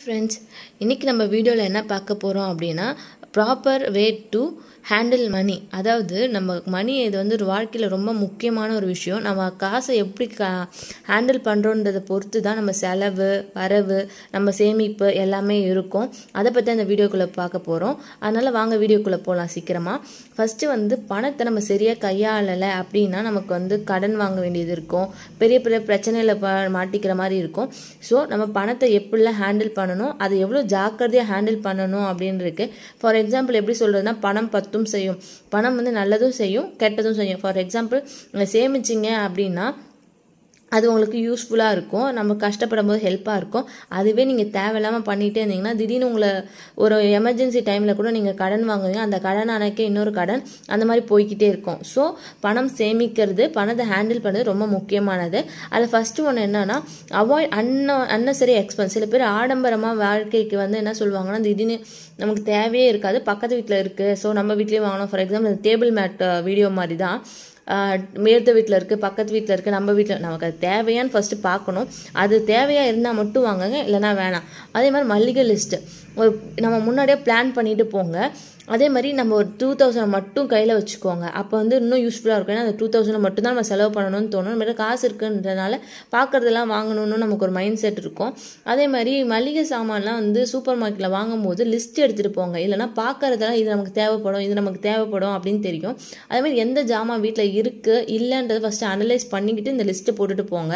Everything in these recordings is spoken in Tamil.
ஃப்ரெண்ட்ஸ், இன்றைக்கி நம்ம வீடியோவில் என்ன பார்க்க போகிறோம் அப்படின்னா proper way to handle money. அதாவது நம்ம மணி இது வந்து ஒரு வாழ்க்கையில் ரொம்ப முக்கியமான ஒரு விஷயம். நம்ம காசை எப்படி ஹேண்டில் பண்ணுறோன்றதை பொறுத்து தான் நம்ம செலவு, வரவு, நம்ம சேமிப்பு எல்லாமே இருக்கும். அதை பற்றி அந்த வீடியோக்குள்ளே பார்க்க போகிறோம். அதனால் வாங்க வீடியோக்குள்ளே போகலாம் சீக்கிரமாக. ஃபஸ்ட்டு வந்து பணத்தை நம்ம சரியாக கையாளலை அப்படின்னா நமக்கு வந்து கடன் வாங்க வேண்டியது இருக்கும், பெரிய பெரிய பிரச்சனையில் மாட்டிக்கிற மாதிரி இருக்கும். ஸோ நம்ம பணத்தை எப்படிலாம் ஹேண்டில் பண்ணணும், அதை எவ்வளோ ஜாக்கிரதையாக ஹேண்டில் பண்ணணும் அப்படின்னு இருக்குது. ஃபார் எக்ஸாம்பிள் எப்படி சொல்கிறதுனா, பணம் 10 செய்யும். பணம் வந்து நல்லதும் செய்யும், கெட்டதும் செய்யும். ஃபார் எக்ஸாம்பிள் சேமிச்சிங்க அப்படின்னா அது உங்களுக்கு யூஸ்ஃபுல்லாக இருக்கும், நம்ம கஷ்டப்படும் போது ஹெல்ப்பாக இருக்கும். அதுவே நீங்கள் தேவையில்லாமல் பண்ணிகிட்டே இருந்தீங்கன்னா திடீர்னு உங்களை ஒரு எமர்ஜென்சி டைமில் கூட நீங்கள் கடன் வாங்குவீங்க. அந்த கடன் அணைக்க இன்னொரு கடன், அந்த மாதிரி போய்கிட்டே இருக்கும். ஸோ பணம் சேமிக்கிறது, பணத்தை ஹேண்டில் பண்ணுறது ரொம்ப முக்கியமானது. அதில் ஃபஸ்ட்டு ஒன்று என்னன்னா, அவாய்ட் அன்னெசரி எக்ஸ்பென்ஸ். சில பேர் ஆடம்பரமாக வாழ்க்கைக்கு வந்து என்ன சொல்லுவாங்கன்னா, திடீர்னு நமக்கு தேவையே இருக்காது, பக்கத்து வீட்டில் இருக்குது, ஸோ நம்ம வீட்லேயே வாங்கணும். For example table mat video மாதிரி தான், மேற்று வீட்டில் இருக்குது, பக்கத்து வீட்டில் இருக்குது, நம்ம வீட்டில் நமக்கு அது தேவையான்னு ஃபஸ்ட்டு பார்க்கணும். அது தேவையாக இருந்தால் மட்டும் வாங்குங்க, இல்லைனா வேணாம். அதே மாதிரி மளிகை லிஸ்ட்டு ஒரு நம்ம முன்னாடியே பிளான் பண்ணிட்டு போங்க. அதே மாதிரி நம்ம ஒரு 2000 மட்டும் கையில் வச்சுக்கோங்க. அப்போ வந்து இன்னும் யூஸ்ஃபுல்லாக இருக்கும். ஏன்னா அந்த 2000 மட்டும் தான் நம்ம செலவு பண்ணணும்னு தோணும். நம்ம காசு இருக்குன்றதுனால பார்க்குறதெல்லாம் வாங்கணும்னு நமக்கு ஒரு மைண்ட் செட் இருக்கும். அதே மாதிரி மளிகை சாமான்லாம் வந்து சூப்பர் மார்க்கெட்டில் வாங்கும்போது லிஸ்ட் எடுத்துகிட்டு போங்க. இல்லைனா பார்க்குறதெல்லாம் இது நமக்கு தேவைப்படும், இது நமக்கு தேவைப்படும் அப்படின்னு தெரியும். அதேமாதிரி எந்த ஜாமான் வீட்டில் இருக்குது இல்லைன்றதை ஃபஸ்ட்டு அனலைஸ் பண்ணிக்கிட்டு இந்த லிஸ்ட்டை போட்டுட்டு போங்க.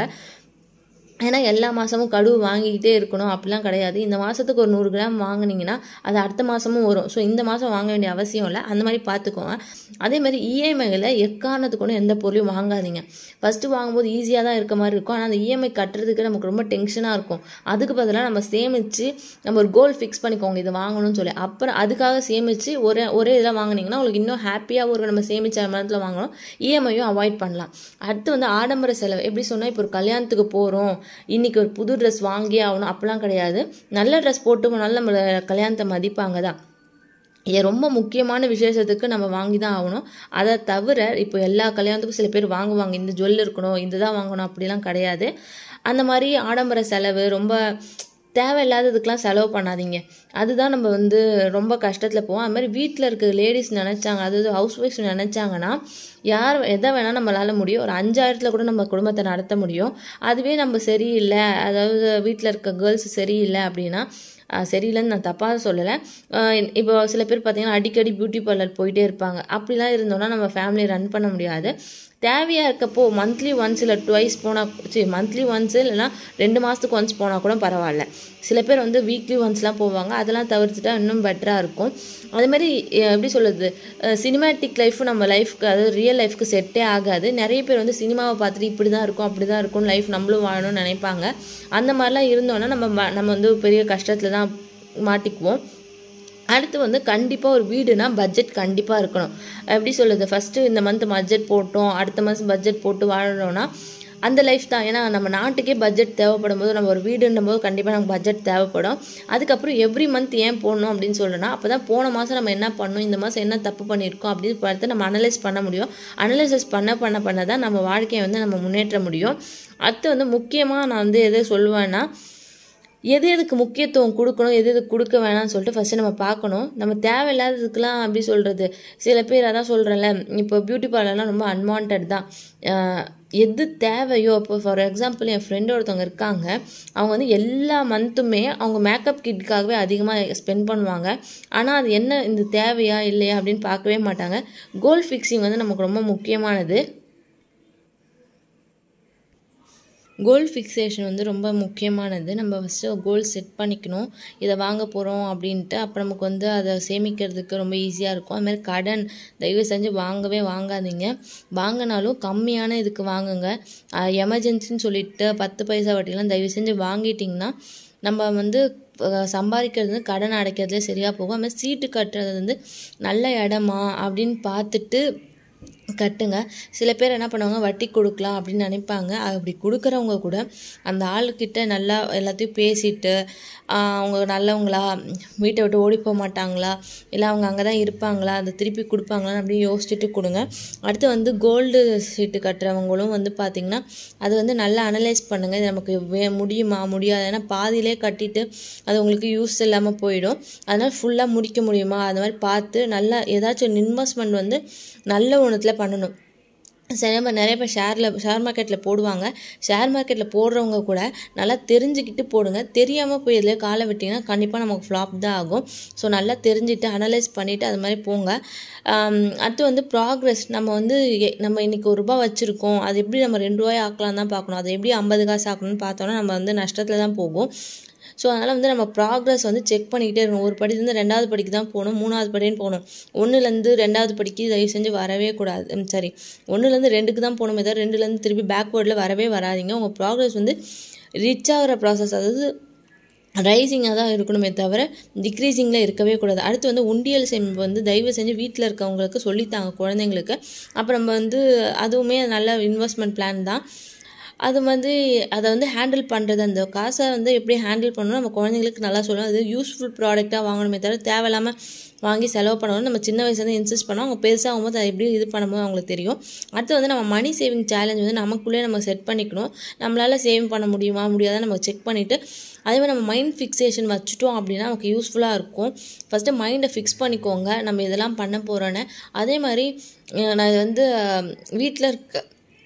ஏன்னா எல்லா மாதமும் கடுவு வாங்கிக்கிட்டே இருக்கணும் அப்படிலாம் கிடையாது. இந்த மாதத்துக்கு ஒரு 100 கிராம் வாங்கினீங்கன்னா அது அடுத்த மாதமும் வரும். ஸோ இந்த மாதம் வாங்க வேண்டிய அவசியம் இல்லை, அந்த மாதிரி பார்த்துக்கோங்க. அதே மாதிரி இஎம்ஐயில் எக்காரணத்துக்கு ஒன்று எந்த பொருளையும் வாங்காதீங்க. ஃபஸ்ட்டு வாங்கும்போது ஈஸியாக தான் இருக்க மாதிரி இருக்கும், ஆனால் அந்த இஎம்ஐ கட்டுறதுக்கு நமக்கு ரொம்ப டென்ஷனாக இருக்கும். அதுக்கு பதிலாக நம்ம சேமித்து நம்ம ஒரு கோல் ஃபிக்ஸ் பண்ணிக்கோங்க, இதை வாங்கணும்னு சொல்லி. அப்புறம் அதுக்காக சேமித்து ஒரே இதில் வாங்கினீங்கன்னா உங்களுக்கு இன்னும் ஹாப்பியாகவும் இருக்கும். நம்ம சேமித்த நேரத்தில் வாங்கணும், இஎம்ஐயும் அவாய்ட் பண்ணலாம். அடுத்து வந்து ஆடம்பர செலவு. எப்படி சொன்னால், இப்போ ஒரு கல்யாணத்துக்கு போகிறோம், இன்றைக்கி ஒரு புது ட்ரெஸ் வாங்கியே ஆகணும் அப்படிலாம் கிடையாது. நல்ல ட்ரெஸ் போட்டு போனாலும் நம்ம கல்யாணத்தை மதிப்பாங்க தான். ரொம்ப முக்கியமான விசேஷத்துக்கு நம்ம வாங்கி தான் ஆகணும். அதை தவிர இப்போ எல்லா கல்யாணத்துக்கும் சில பேர் வாங்குவாங்க, இந்த ஜுவல் இருக்கணும், இந்த தான் வாங்கணும் அப்படிலாம் கிடையாது. அந்த மாதிரி ஆடம்பர செலவு, ரொம்ப தேவையில்லாததுக்கெலாம் செலவு பண்ணாதீங்க. அதுதான் நம்ம வந்து ரொம்ப கஷ்டத்தில் போவோம். அது மாதிரி வீட்டில் இருக்க லேடிஸ் நினச்சாங்க, அதாவது ஹவுஸ் ஒய்ஃப்ஸ் நினச்சாங்கன்னா யார் எதை வேணால் நம்மளால் முடியும். ஒரு 5000 கூட நம்ம குடும்பத்தை நடத்த முடியும். அதுவே நம்ம சரியில்லை, அதாவது வீட்டில் இருக்க கேர்ள்ஸ் சரியில்லை அப்படின்னா, சரியில்லைன்னு நான் தப்பாக சொல்லலை. இப்போ சில பேர் பார்த்திங்கன்னா அடிக்கடி பியூட்டி பார்லர் போயிட்டே இருப்பாங்க. அப்படிலாம் இருந்தோன்னா நம்ம ஃபேமிலி ரன் பண்ண முடியாது. தேவையாக இருக்கப்போ மந்த்லி ஒன்ஸ் இல்லை ட்வைஸ் போனால், மந்த்லி ஒன்ஸ் இல்லைனா 2 மாதத்துக்கு ஒன்ஸ் போனால் கூட பரவாயில்ல. சில பேர் வந்து வீக்லி ஒன்ஸ்லாம் போவாங்க, அதெல்லாம் தவிர்த்துட்டா இன்னும் பெட்டராக இருக்கும். அதுமாதிரி எப்படி சொல்கிறது, சினிமேட்டிக் லைஃப்பும் நம்ம லைஃப்க்கு, அதாவது ரியல் லைஃப்க்கு செட்டே ஆகாது. நிறைய பேர் வந்து சினிமாவை பார்த்துட்டு இப்படி தான் இருக்கும், அப்படி தான் இருக்கும், லைஃப் நம்மளும் வாழணும்னு நினைப்பாங்க. அந்த மாதிரிலாம் இருந்தோன்னா நம்ம வந்து பெரிய கஷ்டத்தில் தான் மாட்டிக்குவோம். அடுத்து வந்து கண்டிப்பாக ஒரு வீடுனா பட்ஜெட் கண்டிப்பாக இருக்கணும். எப்படி சொல்கிறது, ஃபஸ்ட்டு இந்த மந்த் பட்ஜெட் போட்டோம், அடுத்த மாதம் பட்ஜெட் போட்டு வாழணும்னா அந்த லைஃப் தான். ஏன்னா நம்ம நாட்டுக்கே பட்ஜெட் தேவைப்படும் போது நம்ம ஒரு வீடுன்னும் போது கண்டிப்பாக நமக்கு பட்ஜெட் தேவைப்படும். அதுக்கப்புறம் எவ்ரி மந்த் ஏன் போடணும் அப்படின்னு சொல்கிறேன்னா, அப்போ தான் போன மாதம் நம்ம என்ன பண்ணணும், இந்த மாதம் என்ன தப்பு பண்ணியிருக்கோம் அப்படின்னு பார்த்து நம்ம அனலைஸ் பண்ண முடியும். அனலைசிஸ் பண்ண தான் நம்ம வாழ்க்கையை வந்து நம்ம முன்னேற்ற முடியும். அடுத்து வந்து முக்கியமாக நான் வந்து எதை சொல்லுவேன்னா, எதுக்கு முக்கியத்துவம் கொடுக்கணும், எதுக்கு கொடுக்க வேணாம்னு சொல்லிட்டு ஃபஸ்ட்டு நம்ம பார்க்கணும். நம்ம தேவையில்லாததுக்கெலாம் அப்படி சொல்கிறது, சில பேர் அதான் சொல்கிறேன்ல, இப்போ பியூட்டி பார்லர்லாம் ரொம்ப அன்வான்ட் தான். எது தேவையோ, இப்போ ஃபார் எக்ஸாம்பிள் என் ஃப்ரெண்டு ஒருத்தவங்க இருக்காங்க, அவங்க வந்து எல்லா மந்த்துமே அவங்க மேக்கப் கிட்டுக்காகவே அதிகமாக ஸ்பெண்ட் பண்ணுவாங்க. ஆனால் அது என்ன, இந்த தேவையா இல்லையா அப்படின்னு பார்க்கவே மாட்டாங்க. கோல் ஃபிக்ஸிங் வந்து நமக்கு ரொம்ப முக்கியமானது. கோல் ஃபிக்ஸேஷன் வந்து ரொம்ப முக்கியமானது. நம்ம ஃபஸ்ட்டு கோல் செட் பண்ணிக்கணும், இதை வாங்க போகிறோம் அப்படின்ட்டு. அப்போ நமக்கு வந்து அதை சேமிக்கிறதுக்கு ரொம்ப ஈஸியாக இருக்கும். அதுமாதிரி கடன் தயவு செஞ்சு வாங்காதீங்க. வாங்கினாலும் கம்மியான இதுக்கு வாங்குங்க. எமர்ஜென்சின்னு சொல்லிட்டு 10 பைசா வட்டிலாம் தயவு செஞ்சு வாங்கிட்டிங்கன்னா நம்ம வந்து சம்பாதிக்கிறது வந்து கடன் அடைக்கிறதுலே சரியாக போகும். அதுமாதிரி சீட்டு கட்டுறது வந்து நல்ல இடமா அப்படின்னு பார்த்துட்டு கட்டுங்க. சில பேர் என்ன பண்ணுவாங்க, வட்டி கொடுக்கலாம் அப்படின்னு நினைப்பாங்க. அப்படி கொடுக்குறவங்க கூட அந்த ஆளுக்கிட்ட நல்லா எல்லாத்தையும் பேசிட்டு, அவங்க நல்லவங்களா, வீட்டை விட்டு ஓடி போக மாட்டாங்களா, இல்லை அவங்க அங்கே தான் இருப்பாங்களா, அதை திருப்பி கொடுப்பாங்களான்னு அப்படியே யோசிச்சுட்டு கொடுங்க. அடுத்து வந்து கோல்டு சீட்டு கட்டுறவங்களும் வந்து பார்த்திங்கன்னா அது வந்து நல்லா அனலைஸ் பண்ணுங்கள். இது நமக்கு முடியுமா முடியாது, ஏன்னா பாதியிலே கட்டிட்டு அது உங்களுக்கு யூஸ் இல்லாமல் போயிடும். அதனால் ஃபுல்லாக முடிக்க முடியுமா, அது மாதிரி பார்த்து நல்லா ஏதாச்சும் இன்வெஸ்ட்மெண்ட் வந்து நல்ல ஒன்றுத்தில் பண்ணணும். நிறைய பேர் ஷேர் மார்க்கெட்டில் போடுவாங்க. ஷேர் மார்க்கெட்டில் போடுறவங்க கூட நல்லா தெரிஞ்சுக்கிட்டு போடுங்க. தெரியாமல் போய் இதில் காலை விட்டிங்கன்னா கண்டிப்பாக நமக்கு ஃப்ளாப் தான் ஆகும். ஸோ நல்லா தெரிஞ்சுட்டு அனலைஸ் பண்ணிவிட்டு அது மாதிரி போங்க. அடுத்து வந்து ப்ராக்ரஸ். நம்ம இன்றைக்கி ₹1 வச்சுருக்கோம், அது எப்படி நம்ம ₹2 ஆக்கலாம் தான் பார்க்கணும். அதை எப்படி 50 காசு ஆக்கணும்னு பார்த்தோன்னா நம்ம வந்து நஷ்டத்தில் தான் போகும். ஸோ அதனால் வந்து நம்ம ப்ராக்ரஸ் வந்து செக் பண்ணிக்கிட்டே இருக்கணும். ஒரு படிலேருந்து 2வது படிக்கு தான் போகணும், 3வது படின்னு போகணும். 1லேருந்து 2வது படிக்கு தயவு செஞ்சு வரவே கூடாது. 1லேருந்து 2க்கு தான் போகணுமே தவிர 2லேருந்து திருப்பி பேக்வேர்டில் வரவே வராதிங்க. உங்கள் ப்ராக்ரஸ் வந்து ரிச் ஆகிற ப்ராசஸ், அதாவது ரைசிங்காக தான் இருக்கணுமே தவிர டிக்ரீஸிங்கில் இருக்கவே கூடாது. அடுத்து வந்து உண்டியல் சேமிப்பு வந்து தயவு செஞ்சு வீட்டில் இருக்கவங்களுக்கு சொல்லித்தாங்க, குழந்தைங்களுக்கு. அப்புறம் நம்ம வந்து அதுவுமே நல்ல இன்வெஸ்ட்மெண்ட் பிளான் தான். அது வந்து அதை வந்து ஹேண்டில் பண்ணுறது, அந்த காசை வந்து எப்படி ஹேண்டில் பண்ணணும் நம்ம குழந்தைங்களுக்கு நல்லா சொல்லணும். அது யூஸ்ஃபுல் ப்ராடக்டாக வாங்கணுமே தவிர தேவையில்லாமல் வாங்கி செலவு பண்ணணும். நம்ம சின்ன வயசுலேருந்து இன்சிஸ்ட் பண்ணோம், அவங்க பெருசாக ஆகும்போது அதை எப்படி இது பண்ணும்போது அவங்களுக்கு தெரியும். அடுத்து வந்து நம்ம மணி சேவிங் சேலஞ்ச் வந்து நமக்குள்ளே நம்ம செட் பண்ணிக்கணும். நம்மளால் சேவிங் பண்ண முடியுமா முடியாதான் நம்ம செக் பண்ணிவிட்டு அதே மாதிரி நம்ம மைண்ட் ஃபிக்ஸேஷன் வச்சுட்டோம் அப்படின்னா நமக்கு யூஸ்ஃபுல்லாக இருக்கும். ஃபஸ்ட்டு மைண்டை ஃபிக்ஸ் பண்ணிக்கோங்க, நம்ம இதெல்லாம் பண்ண போகிறோன்னு. அதே மாதிரி நான் இது வந்து வீட்டில் இருக்க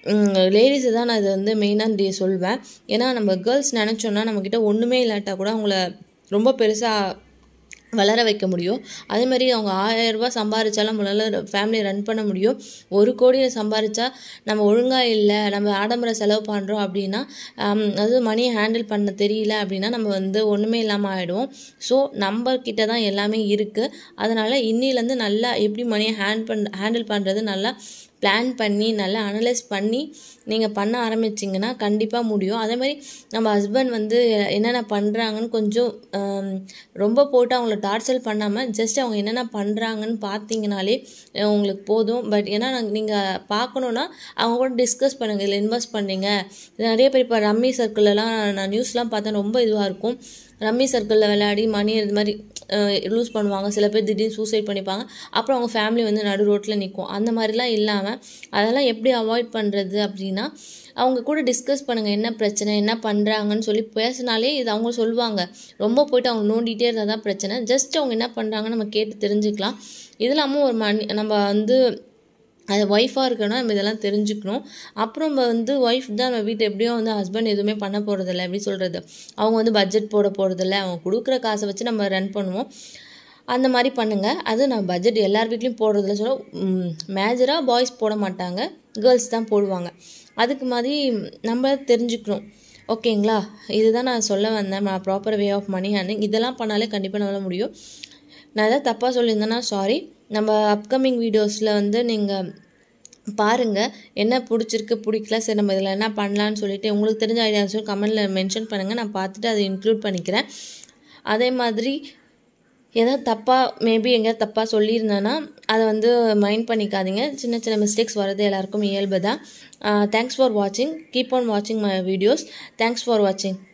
லேடிஸை தான் நான் இதை வந்து மெயினாக சொல்வேன். ஏன்னா நம்ம கேர்ள்ஸ் நினச்சோன்னா நம்மக்கிட்ட ஒன்றுமே இல்லாட்டா கூட அவங்கள ரொம்ப பெருசாக வளர வைக்க முடியும். அதே மாதிரி அவங்க 1000 ரூபாய் சம்பாதிச்சாலும் நம்மளால் ஃபேமிலி ரன் பண்ண முடியும். 1 கோடி சம்பாதிச்சா நம்ம ஒழுங்காக இல்லை, நம்ம ஆடம்பர செலவு பண்ணுறோம் அப்படின்னா, அது மணியை ஹேண்டில் பண்ண தெரியல அப்படின்னா நம்ம வந்து ஒன்றுமே இல்லாமல் ஆகிடுவோம். ஸோ நம்ம கிட்ட தான் எல்லாமே இருக்குது. அதனால் இன்னிலேருந்து நல்லா எப்படி மணியை ஹேண்டில் பண்ணுறது நல்லா பிளான் பண்ணி நல்லா அனலைஸ் பண்ணி நீங்கள் பண்ண ஆரம்பிச்சிங்கன்னா கண்டிப்பாக முடியும். அதே மாதிரி நம்ம ஹஸ்பண்ட் வந்து என்னென்ன பண்ணுறாங்கன்னு கொஞ்சம் ரொம்ப போட்டு அவங்கள டார்ச்சர் பண்ணாமல் ஜஸ்ட் அவங்க என்னென்ன பண்ணுறாங்கன்னு பார்த்தீங்கனாலே உங்களுக்கு போதும். பட் ஏன்னா நீங்கள் பார்க்கணுன்னா அவங்க கூட டிஸ்கஸ் பண்ணுங்கள், இதில் இன்வெஸ்ட் பண்ணுங்க. நிறைய பேர் இப்போ ரம்மி சர்க்கிள்லாம் நான் நியூஸ்லாம் பார்த்தா ரொம்ப இதுவாக இருக்கும். ரம்மி சர்க்கிளில் விளையாடி மணி இது மாதிரி லூஸ் பண்ணுவாங்க. சில பேர் திடீர்னு சூசைட் பண்ணிப்பாங்க. அப்புறம் அவங்க ஃபேமிலி வந்து நடு ரோட்டில் நிற்கும். அந்த மாதிரிலாம் இல்லாமல் அதெல்லாம் எப்படி அவாய்ட் பண்ணுறது அப்படின்னா, அவங்க கூட டிஸ்கஸ் பண்ணுங்கள், என்ன பிரச்சனை, என்ன பண்ணுறாங்கன்னு சொல்லி பேசினாலே இது அவங்க சொல்லுவாங்க. ரொம்ப போய்ட்டு அவங்க நோண்டிகிட்டே இருந்தால் தான் பிரச்சனை. ஜஸ்ட் அவங்க என்ன பண்ணுறாங்கன்னு நம்ம கேட்டு தெரிஞ்சுக்கலாம். இது இல்லாமல் ஒரு நம்ம வந்து அது ஒய்ஃபாக இருக்கணும், நம்ம இதெல்லாம் தெரிஞ்சுக்கணும். அப்புறம் நம்ம வந்து ஒய்ஃப் தான் நம்ம வீட்டை எப்படியோ வந்து ஹஸ்பண்ட் எதுவுமே பண்ண போகிறதில்ல. எப்படி சொல்கிறது, அவங்க வந்து பட்ஜெட் போட போகிறதில்ல, அவங்க கொடுக்குற காசை வச்சு நம்ம ரன் பண்ணுவோம். அந்த மாதிரி பண்ணுங்கள். அது நம்ம பட்ஜெட் எல்லார் வீட்லேயும் போடுறதில்ல சொல்ல, மேஜராக பாய்ஸ் போட மாட்டாங்க, கேர்ள்ஸ் தான் போடுவாங்க. அதுக்கு மாதிரி நம்ம தெரிஞ்சுக்கணும். ஓகேங்களா, இதுதான் நான் சொல்ல வந்தேன். Proper way of money handing. இதெல்லாம் பண்ணாலே கண்டிப்பாக நம்மளால முடியும். நான் எதாவது தப்பாக சொல்லியிருந்தேன்னா சாரி. நம்ம அப்கமிங் வீடியோஸில் வந்து நீங்கள் பாருங்கள், என்ன பிடிச்சிருக்கு பிடிக்கல, சரி நம்ம இதில் என்ன பண்ணலான்னு சொல்லிவிட்டு உங்களுக்கு தெரிஞ்ச ஐடியாஸும் கமெண்டில் மென்ஷன் பண்ணுங்கள். நான் பார்த்துட்டு அதை இன்க்ளூட் பண்ணிக்கிறேன். அதே மாதிரி ஏதாவது தப்பாக மேபி எங்கேயாவது தப்பாக சொல்லியிருந்தேன்னா அதை வந்து மைண்ட் பண்ணிக்காதீங்க. சின்ன சின்ன மிஸ்டேக்ஸ் வர்றது எல்லாருக்கும் இயல்பு தான். தேங்க்ஸ் ஃபார் வாட்சிங். கீப் ஆன் வாட்சிங் மை வீடியோஸ். தேங்க்ஸ் ஃபார் வாட்சிங்.